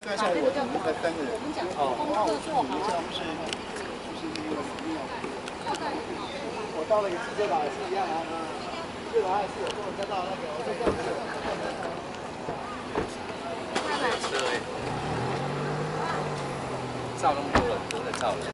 对，像我们的3个人，哦，我到了一个汽车岛也是一样啊，这个还是有跟人家到那个，我就这样子。 车哎，照那么多人都在照了。